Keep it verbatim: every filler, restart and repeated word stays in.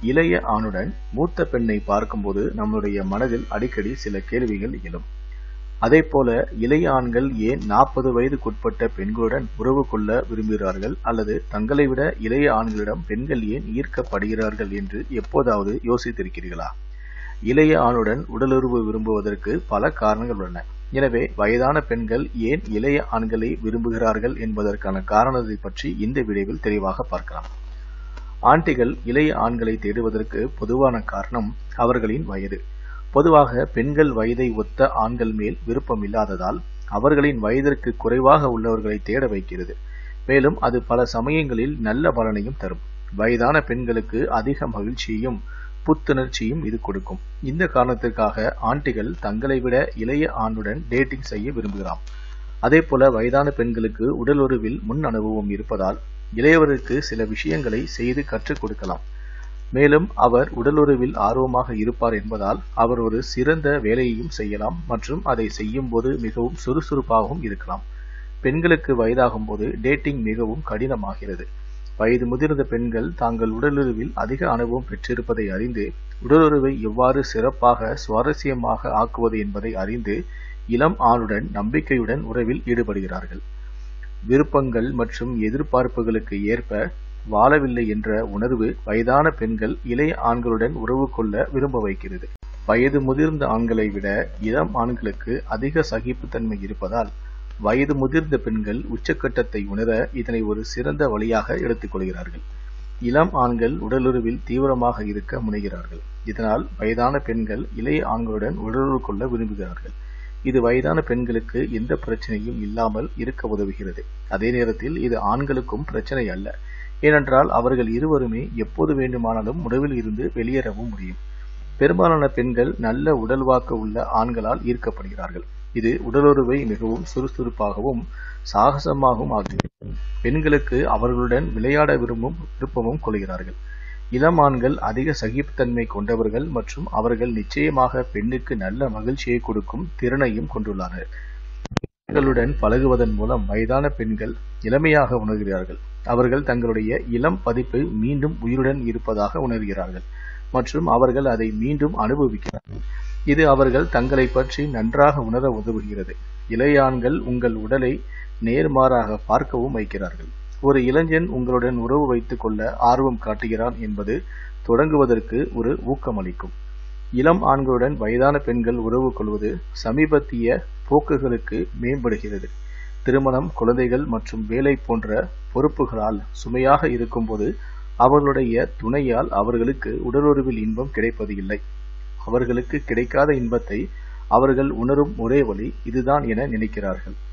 இளைய ஆணுடன் மூத்த பெண்ணை பார்க்கும்போது நம்முடைய மனதில் அடிக்கடி சில கேள்விகள் எழும். அதே போல இளைய ஆண்கள் ஏன் நாற்பது வயதுக்குட்பட்ட பெண்களுடன் உறவு கொள்ள விரும்புகிறார்கள் அல்லது தங்களை விட இளைய ஆண்களிடம் பெண்கள் ஏன் ஈர்க்கப்படுகிறார்கள் என்று எப்போதாவது யோசித்திருக்கிறீர்களா? இளைய ஆணுடன் உடலுறவு விரும்புவதற்கு பல காரணங்கள் உள்ளன. எனவே வயதான பெண்கள் ஏன் இளைய ஆண்களை விரும்புகிறார்கள் என்பதற்கான காரணத்தை பற்றி இந்த வீடியோவில் தெளிவாக பார்க்கலாம். ஆண்டிகள் இளைய ஆண்களை தேடுவதற்கு பொதுவான காரணம் அவர்களின் வயது. பொதுவாக பெண்கள் வயதை ஒத்த ஆண்கள் மேல் விருப்பம் இல்லாததால் அவர்களின் வயதிற்கு குறைவாக உள்ளவர்களை தேட வைக்கிறது. மேலும் அது பல சமயங்களில் நல்ல பலனையும் தரும். வயதான பெண்களுக்கு அதிக மகிழ்ச்சியையும் புத்துணர்ச்சியும் இது கொடுக்கும். இந்த காரணத்திற்காக ஆண்டிகள் தங்களை விட இளைய ஆணுடன் டேட்டிங் செய்ய விரும்புகிறார். அதே போல வயதான பெண்களுக்கு உடல் உறவில் முன் அனுபவம் இருப்பதால் இளையவருக்கு சில விஷயங்களை செய்து கற்றுக் கொடுக்கலாம். மேலும் அவர் உடலுறவில் ஆர்வமாக இருப்பார் என்பதால் அவர் ஒரு சிறந்த வேலையையும் செய்யலாம் மற்றும் அதை செய்யும் போது மிகவும் சுறுசுறுப்பாகவும் இருக்கலாம். பெண்களுக்கு வயதாகும் போது டேட்டிங் மிகவும் கடினமாகிறது. வயது முதிர்ந்த பெண்கள் தாங்கள் உடலுறவில் அதிக அனுபவம் பெற்றிருப்பதை அறிந்து உடலுறவை எவ்வாறு சிறப்பாக சுவாரஸ்யமாக ஆக்குவது என்பதை அறிந்து இளம் ஆணுடன் நம்பிக்கையுடன் உறவில் ஈடுபடுகிறார்கள். விருப்பங்கள் மற்றும் எதிர்பார்ப்புகளுக்கு ஏற்ப வாழவில்லை என்ற உணர்வு வயதான பெண்கள் இளைய ஆண்களுடன் உறவு கொள்ள விரும்ப வைக்கிறது. வயது முதிர்ந்த ஆண்களை விட இளம் ஆண்களுக்கு அதிக சகிப்புத்தன்மை இருப்பதால் வயது முதிர்ந்த பெண்கள் உச்சக்கட்டத்தை உணர இதனை ஒரு சிறந்த வழியாக எடுத்துக்கொள்கிறார்கள். இளம் ஆண்கள் உடலுறவில் தீவிரமாக இருக்க முனைகிறார்கள். இதனால் வயதான பெண்கள் இளைய ஆண்களுடன் உடலுறவு கொள்ள விரும்புகிறார்கள். இது வயதான பெண்களுக்கு எந்த பிரச்சனையும் இல்லாமல் இருக்க உதவுகிறது. அதே நேரத்தில் இது ஆண்களுக்கும் பிரச்சனை அல்ல. ஏனென்றால் அவர்கள் இருவருமே எப்போது வேண்டுமானாலும் உறவில் இருந்து வெளியேறவும் முடியும். பெரும்பாலான பெண்கள் நல்ல உடல்வாக்கு உள்ள ஆண்களால் ஈர்க்கப்படுகிறார்கள். இது உடலுறவை மிகவும் சுறுசுறுப்பாகவும் சாகசமாகவும் ஆக்குகிறது. பெண்களுக்கு அவர்களுடன் விளையாட விரும்பும் விருப்பமும் கொள்கிறார்கள். இளம் ஆண்கள் அதிக சகிப்புத்தன்மை கொண்டவர்கள் மற்றும் அவர்கள் நிச்சயமாக பெண்ணுக்கு நல்ல மகிழ்ச்சியை கொடுக்கும் திறனையும் கொண்டுள்ளனர். பெண்களுடன் பழகுவதன் மூலம் வயதான பெண்கள் இளமையாக உணர்கிறார்கள். அவர்கள் தங்களுடைய இளம் பதிப்பு மீண்டும் உயிருடன் இருப்பதாக உணர்கிறார்கள் மற்றும் அவர்கள் அதை மீண்டும் அனுபவிக்கிறார்கள். இது அவர்கள் தங்களை பற்றி நன்றாக உணர உதவுகிறது. இளைய ஆண்கள் உங்கள் உடலை நேர்மாறாக பார்க்கவும் வைக்கிறார்கள். ஒரு இளைஞன் உங்களுடன் உறவு வைத்துக் கொள்ள ஆர்வம் காட்டுகிறான் என்பது தொடங்குவதற்கு ஒரு ஊக்கமளிக்கும். இளம் ஆண்களுடன் வயதான பெண்கள் உறவு கொள்வது சமீபத்திய போக்குகளுக்கு மேம்படுகிறது. திருமணம், குழந்தைகள் மற்றும் வேலை போன்ற பொறுப்புகளால் சுமையாக இருக்கும்போது அவர்களுடைய துணையால் அவர்களுக்கு உடலுறவில் இன்பம் கிடைப்பது இல்லை. அவர்களுக்கு கிடைக்காத இன்பத்தை அவர்கள் உணரும் ஒரே வழி இதுதான் என நினைக்கிறார்கள்.